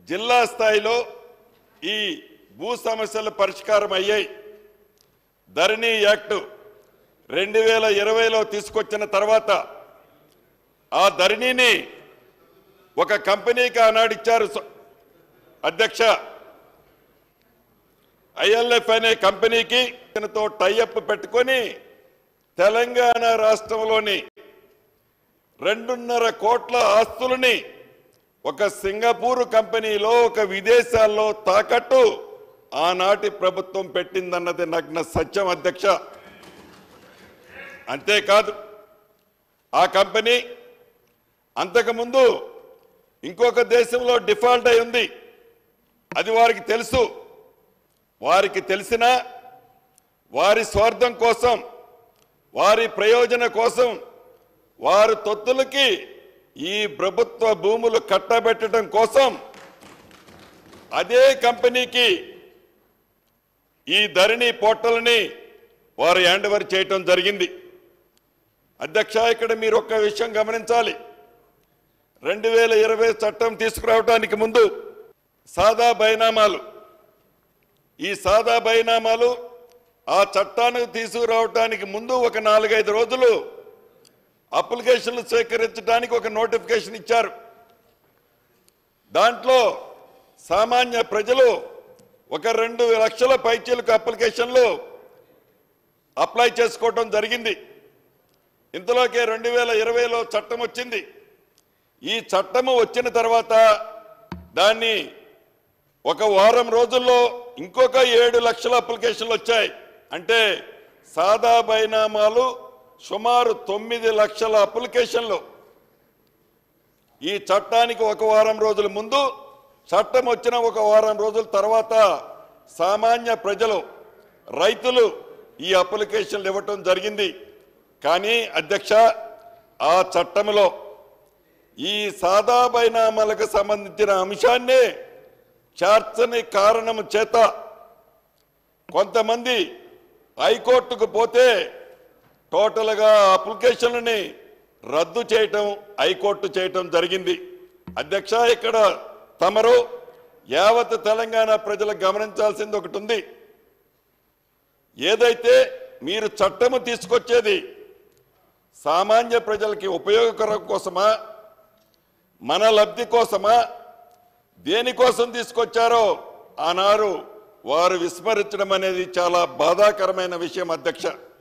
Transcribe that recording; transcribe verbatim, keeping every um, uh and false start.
జిల్లా స్థాయిలో ఈ భూ సమస్యల పరిష్కారం అయ్యాయి. ధరణి యాక్ట్ రెండు వేల ఇరవైలో తీసుకొచ్చిన తర్వాత ఆ ధరణిని ఒక కంపెనీకి ఆనాడిచ్చారు అధ్యక్ష. ఐఎల్ఎఫ్ అనే కంపెనీకి తో టైఅప్ పెట్టుకొని తెలంగాణ రాష్ట్రంలోని రెండున్నర కోట్ల ఆస్తులని ఒక సింగపూర్ కంపెనీలో ఒక విదేశాల్లో తాకట్టు ఆనాటి ప్రభుత్వం పెట్టిందన్నది నగ్న సత్యం అధ్యక్ష. అంతేకాదు ఆ కంపెనీ అంతకుముందు ఇంకొక దేశంలో డిఫాల్ట్ అయి ఉంది. అది వారికి తెలుసు. వారికి తెలిసినా వారి స్వార్థం కోసం, వారి ప్రయోజన కోసం వారి తొత్తులకి ఈ ప్రభుత్వ భూములు కట్టబెట్టడం కోసం అదే కంపెనీకి ఈ ధరణి పోర్టల్ని వారు హ్యాండ్ ఓవర్ చేయటం జరిగింది. అధ్యక్ష, ఇక్కడ మీరు ఒక్క విషయం గమనించాలి. రెండు వేల ఇరవై చట్టం తీసుకురావడానికి ముందు సాదా బైనామాలు, ఈ సాదా బైనామాలు ఆ చట్టాన్ని తీసుకురావడానికి ముందు ఒక నాలుగైదు రోజులు అప్లికేషన్లు స్వీకరించడానికి ఒక నోటిఫికేషన్ ఇచ్చారు. దాంట్లో సామాన్య ప్రజలు ఒక రెండు లక్షల పైచీలకు అప్లికేషన్లు అప్లై చేసుకోవడం జరిగింది. ఇంతలోకే రెండు వేల ఇరవైలో చట్టం వచ్చింది. ఈ చట్టము వచ్చిన తర్వాత దాన్ని ఒక వారం రోజుల్లో ఇంకొక ఏడు లక్షల అప్లికేషన్లు వచ్చాయి. అంటే సాదా బైనామాలు సుమారు తొమ్మిది లక్షల అప్లికేషన్లు. ఈ చట్టానికి ఒక వారం రోజుల ముందు, చట్టం వచ్చిన ఒక వారం రోజుల తర్వాత సామాన్య ప్రజలు, రైతులు ఈ అప్లికేషన్లు ఇవ్వటం జరిగింది. కానీ అధ్యక్ష, ఆ చట్టంలో ఈ సాదా బైనామాలకు సంబంధించిన అంశాన్ని చేర్చని కారణం చేత కొంతమంది హైకోర్టుకు పోతే టోటల్గా అప్లికేషన్లని రద్దు చేయటం, హైకోర్టు చేయటం జరిగింది. అధ్యక్ష, ఇక్కడ తమరు యావత్ తెలంగాణ ప్రజలకు గమనించాల్సింది ఒకటి ఉంది. ఏదైతే మీరు చట్టము తీసుకొచ్చేది సామాన్య ప్రజలకి ఉపయోగకరం కోసమా, మన లబ్ధి కోసమా, దేనికోసం తీసుకొచ్చారో ఆనాడు వారు విస్మరించడం అనేది చాలా బాధాకరమైన విషయం అధ్యక్ష.